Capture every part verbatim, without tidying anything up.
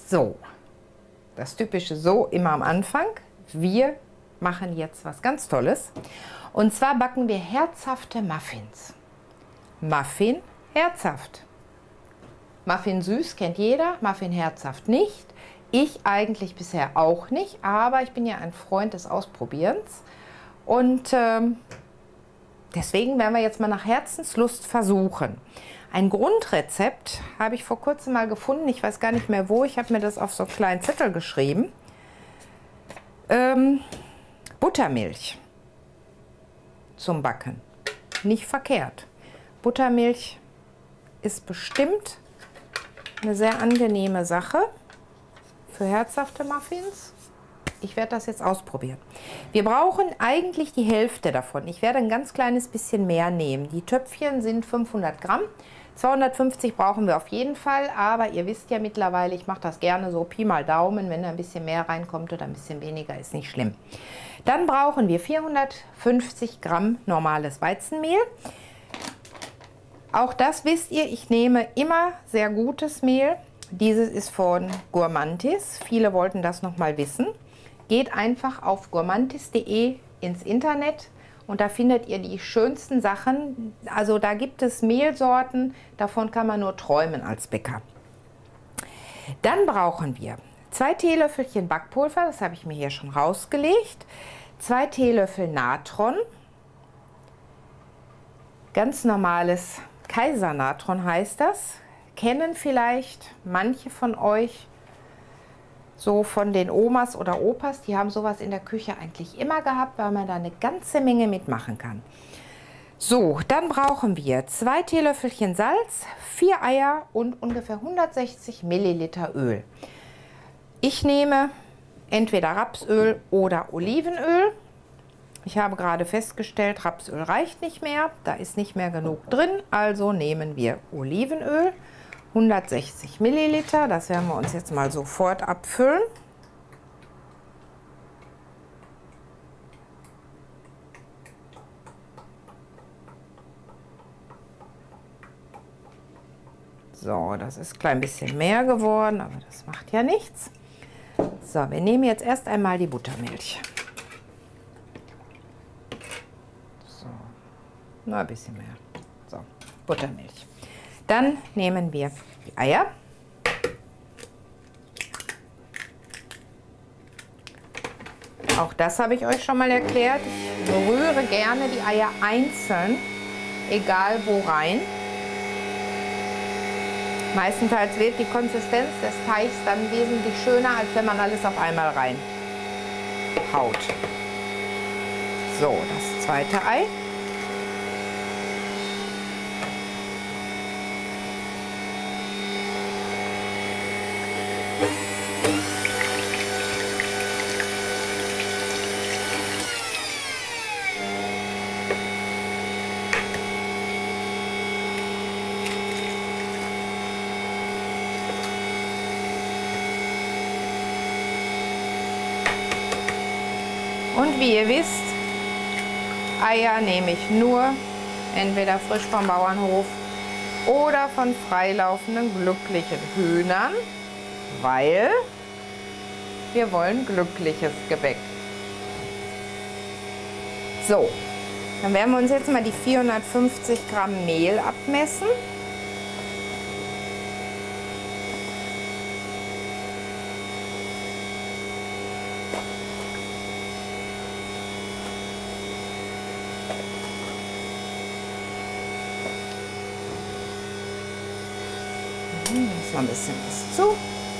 So, das typische So immer am Anfang. Wir machen jetzt was ganz Tolles. Und zwar backen wir herzhafte Muffins. Muffin herzhaft. Muffin süß kennt jeder, Muffin herzhaft nicht. Ich eigentlich bisher auch nicht, aber ich bin ja ein Freund des Ausprobierens. Und ähm, deswegen werden wir jetzt mal nach Herzenslust versuchen. Ein Grundrezept habe ich vor kurzem mal gefunden, ich weiß gar nicht mehr wo, ich habe mir das auf so einen kleinen Zettel geschrieben. Ähm, Buttermilch zum Backen. Nicht verkehrt. Buttermilch ist bestimmt eine sehr angenehme Sache für herzhafte Muffins. Ich werde das jetzt ausprobieren. Wir brauchen eigentlich die Hälfte davon. Ich werde ein ganz kleines bisschen mehr nehmen. Die Töpfchen sind fünfhundert Gramm. zweihundertfünfzig brauchen wir auf jeden Fall, aber ihr wisst ja mittlerweile, ich mache das gerne so Pi mal Daumen, wenn da ein bisschen mehr reinkommt oder ein bisschen weniger, ist nicht schlimm. Dann brauchen wir vierhundertfünfzig Gramm normales Weizenmehl. Auch das wisst ihr, ich nehme immer sehr gutes Mehl. Dieses ist von Gourmantis. Viele wollten das noch mal wissen. Geht einfach auf gourmantis punkt de ins Internet und da findet ihr die schönsten Sachen. Also da gibt es Mehlsorten, davon kann man nur träumen als Bäcker. Dann brauchen wir zwei Teelöffelchen Backpulver, das habe ich mir hier schon rausgelegt. Zwei Teelöffel Natron. Ganz normales Kaisernatron heißt das. Kennen vielleicht manche von euch so von den Omas oder Opas, die haben sowas in der Küche eigentlich immer gehabt, weil man da eine ganze Menge mitmachen kann. So, dann brauchen wir zwei Teelöffelchen Salz, vier Eier und ungefähr hundertsechzig Milliliter Öl. Ich nehme entweder Rapsöl oder Olivenöl. Ich habe gerade festgestellt, Rapsöl reicht nicht mehr, da ist nicht mehr genug drin, also nehmen wir Olivenöl. hundertsechzig Milliliter, das werden wir uns jetzt mal sofort abfüllen. So, das ist ein klein bisschen mehr geworden, aber das macht ja nichts. So, wir nehmen jetzt erst einmal die Buttermilch. So, nur ein bisschen mehr. So, Buttermilch. Dann nehmen wir die Eier. Auch das habe ich euch schon mal erklärt. Ich rühre gerne die Eier einzeln, egal wo rein. Meistenteils wird die Konsistenz des Teigs dann wesentlich schöner, als wenn man alles auf einmal reinhaut. So, das zweite Ei. Und wie ihr wisst, Eier nehme ich nur entweder frisch vom Bauernhof oder von freilaufenden glücklichen Hühnern, weil wir wollen glückliches Gebäck. So, dann werden wir uns jetzt mal die vierhundertfünfzig Gramm Mehl abmessen. Lass mal ein bisschen was zu.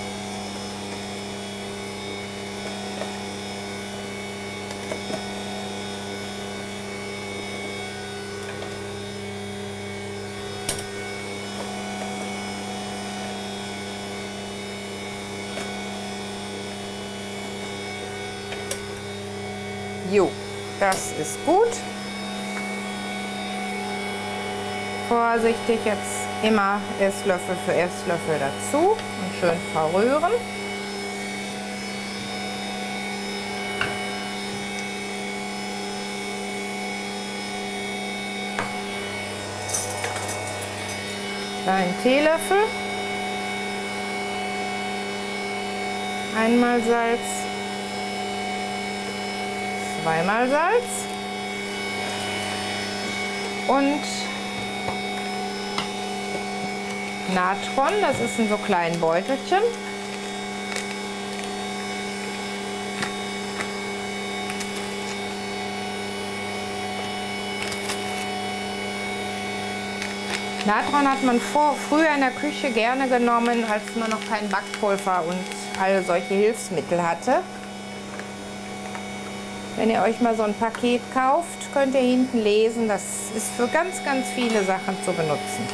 Jo, das ist gut. Vorsichtig jetzt immer Esslöffel für Esslöffel dazu und schön verrühren. Einen Teelöffel. Einmal Salz, zweimal Salz und Natron, das ist in so kleinen Beutelchen. Natron hat man vor, früher in der Küche gerne genommen, als man noch kein Backpulver und alle solche Hilfsmittel hatte. Wenn ihr euch mal so ein Paket kauft, könnt ihr hinten lesen, das ist für ganz, ganz viele Sachen zu benutzen.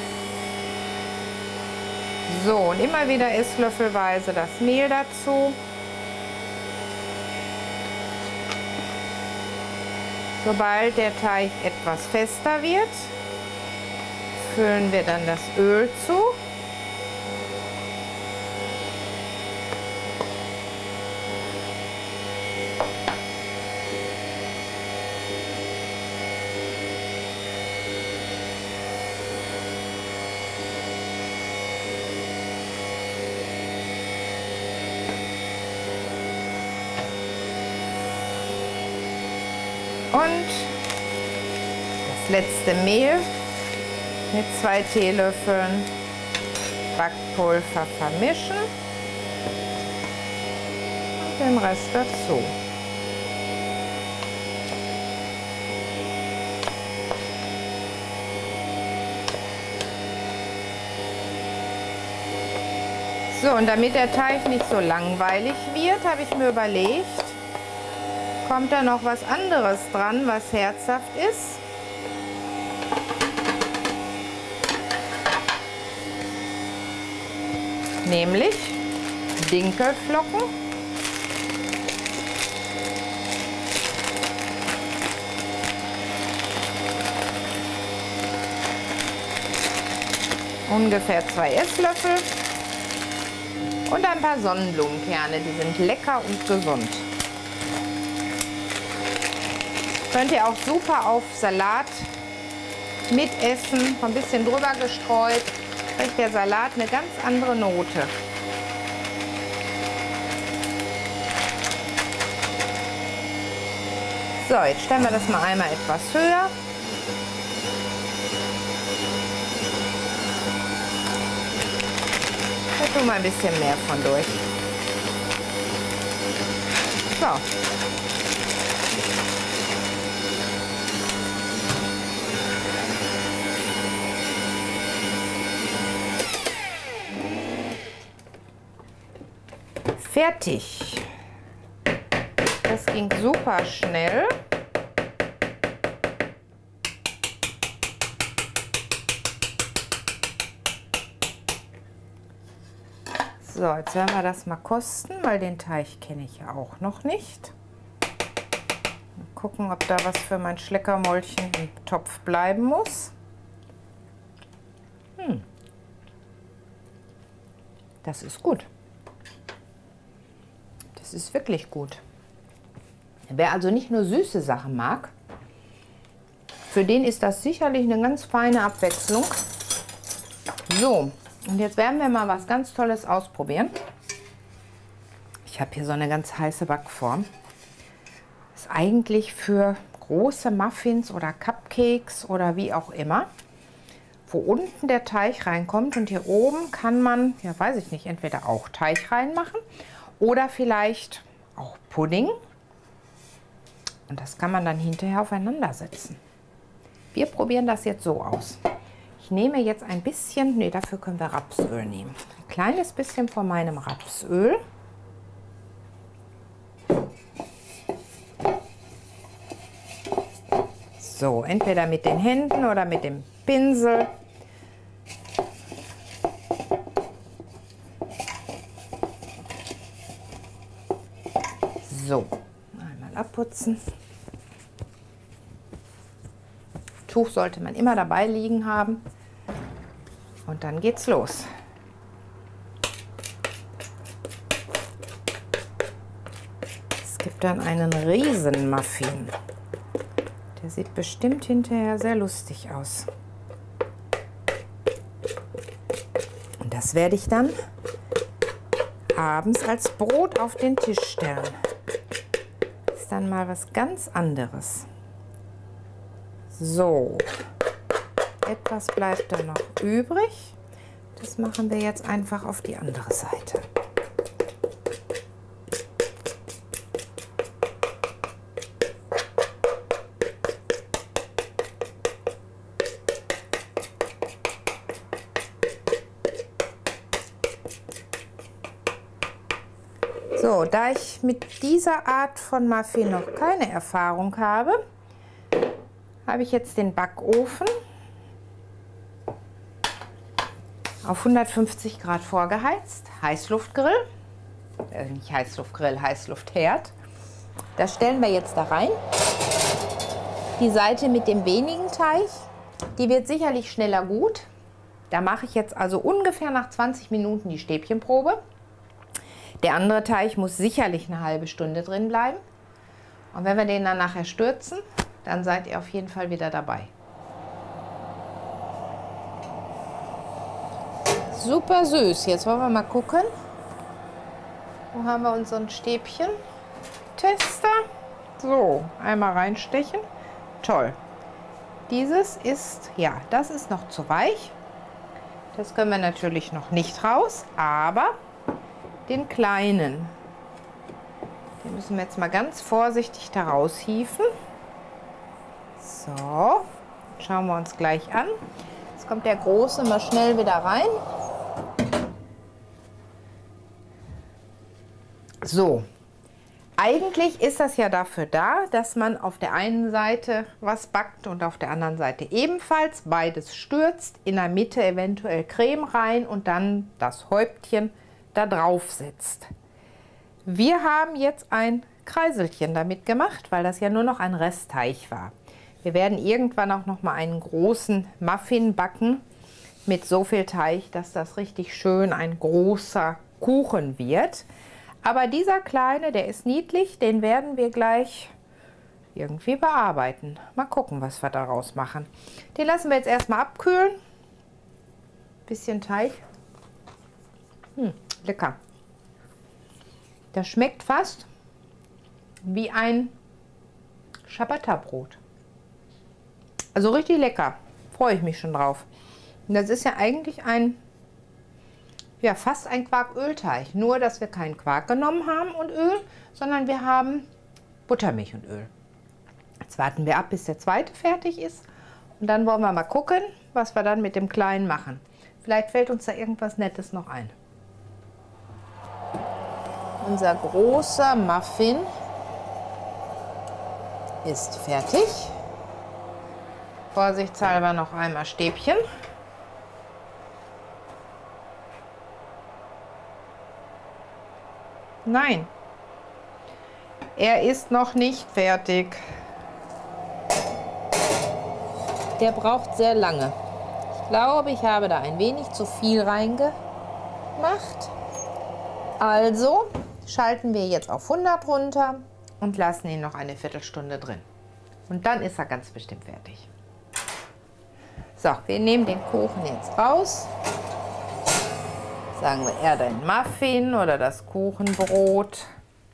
So, und immer wieder esslöffelweise das Mehl dazu. Sobald der Teig etwas fester wird, füllen wir dann das Öl zu. Und das letzte Mehl mit zwei Teelöffeln Backpulver vermischen und den Rest dazu. So, und damit der Teig nicht so langweilig wird, habe ich mir überlegt, kommt da noch was anderes dran, was herzhaft ist. Nämlich Dinkelflocken. Ungefähr zwei Esslöffel. Und ein paar Sonnenblumenkerne, die sind lecker und gesund. Könnt ihr auch super auf Salat mitessen, ein bisschen drüber gestreut, kriegt der Salat eine ganz andere Note. So, jetzt stellen wir das mal einmal etwas höher. Da tun wir ein bisschen mehr von durch. So. Fertig. Das ging super schnell. So, jetzt werden wir das mal kosten, weil den Teig kenne ich ja auch noch nicht. Mal gucken, ob da was für mein Schleckermäulchen im Topf bleiben muss. Hm. Das ist gut. Das ist wirklich gut. Wer also nicht nur süße Sachen mag, für den ist das sicherlich eine ganz feine Abwechslung. So, und jetzt werden wir mal was ganz Tolles ausprobieren. Ich habe hier so eine ganz heiße Backform. Ist eigentlich für große Muffins oder Cupcakes oder wie auch immer, wo unten der Teig reinkommt und hier oben kann man, ja weiß ich nicht, entweder auch Teig reinmachen oder vielleicht auch Pudding. Und das kann man dann hinterher aufeinander setzen. Wir probieren das jetzt so aus. Ich nehme jetzt ein bisschen, nee, dafür können wir Rapsöl nehmen. Ein kleines bisschen von meinem Rapsöl. So, entweder mit den Händen oder mit dem Pinsel. So, einmal abputzen. Tuch sollte man immer dabei liegen haben. Und dann geht's los. Es gibt dann einen Riesenmuffin. Der sieht bestimmt hinterher sehr lustig aus. Und das werde ich dann abends als Brot auf den Tisch stellen. Ist dann mal was ganz anderes. So, etwas bleibt da noch übrig. Das machen wir jetzt einfach auf die andere Seite. So, da ich mit dieser Art von Muffin noch keine Erfahrung habe, habe ich jetzt den Backofen auf hundertfünfzig Grad vorgeheizt, Heißluftgrill, äh, nicht Heißluftgrill, Heißluftherd. Das stellen wir jetzt da rein. Die Seite mit dem wenigen Teig, die wird sicherlich schneller gut. Da mache ich jetzt also ungefähr nach zwanzig Minuten die Stäbchenprobe. Der andere Teig muss sicherlich eine halbe Stunde drin bleiben. Und wenn wir den dann nachher stürzen, dann seid ihr auf jeden Fall wieder dabei. Super süß. Jetzt wollen wir mal gucken. Wo haben wir unseren Stäbchen-Tester? So, einmal reinstechen. Toll. Dieses ist, ja, das ist noch zu weich. Das können wir natürlich noch nicht raus, aber den kleinen, den müssen wir jetzt mal ganz vorsichtig da raushieven. So, schauen wir uns gleich an. Jetzt kommt der große mal schnell wieder rein. So, eigentlich ist das ja dafür da, dass man auf der einen Seite was backt und auf der anderen Seite ebenfalls. Beides stürzt, in der Mitte eventuell Creme rein und dann das Häuptchen da drauf setzt. Wir haben jetzt ein Kreiselchen damit gemacht, weil das ja nur noch ein Restteig war. Wir werden irgendwann auch noch mal einen großen Muffin backen mit so viel Teig, dass das richtig schön ein großer Kuchen wird. Aber dieser kleine, der ist niedlich, den werden wir gleich irgendwie bearbeiten. Mal gucken, was wir daraus machen. Den lassen wir jetzt erstmal abkühlen. Bisschen Teig. Hm. Lecker. Das schmeckt fast wie ein Ciabatta-Brot. Also richtig lecker. Freue ich mich schon drauf. Und das ist ja eigentlich ein, ja, fast ein Quarkölteig. Nur, dass wir keinen Quark genommen haben und Öl, sondern wir haben Buttermilch und Öl. Jetzt warten wir ab, bis der zweite fertig ist. Und dann wollen wir mal gucken, was wir dann mit dem Kleinen machen. Vielleicht fällt uns da irgendwas Nettes noch ein. Unser großer Muffin ist fertig. Vorsichtshalber noch einmal Stäbchen. Nein, er ist noch nicht fertig. Der braucht sehr lange. Ich glaube, ich habe da ein wenig zu viel reingemacht. Also schalten wir jetzt auf hundert runter und lassen ihn noch eine Viertelstunde drin. Und dann ist er ganz bestimmt fertig. So, wir nehmen den Kuchen jetzt raus. Sagen wir eher den Muffin oder das Kuchenbrot.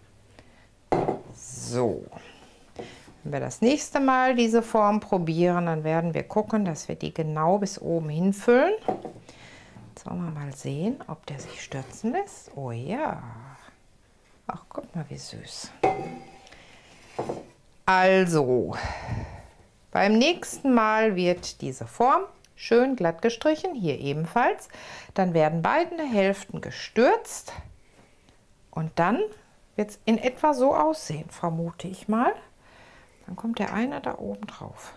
So. Wenn wir das nächste Mal diese Form probieren, dann werden wir gucken, dass wir die genau bis oben hinfüllen. Jetzt wollen wir mal sehen, ob der sich stürzen lässt. Oh ja. Ach, guck mal, wie süß. Also, beim nächsten Mal wird diese Form schön glatt gestrichen, hier ebenfalls. Dann werden beide Hälften gestürzt und dann wird es in etwa so aussehen, vermute ich mal. Dann kommt der eine da oben drauf.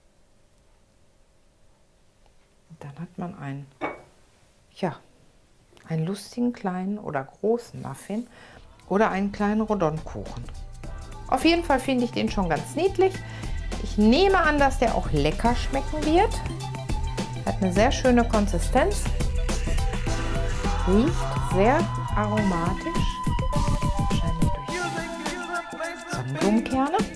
Und dann hat man einen, ja, einen lustigen kleinen oder großen Muffin oder einen kleinen Rodonkuchen. Auf jeden Fall finde ich den schon ganz niedlich. Ich nehme an, dass der auch lecker schmecken wird. Hat eine sehr schöne Konsistenz. Riecht sehr aromatisch. Wahrscheinlich durch Sonnenblumenkerne.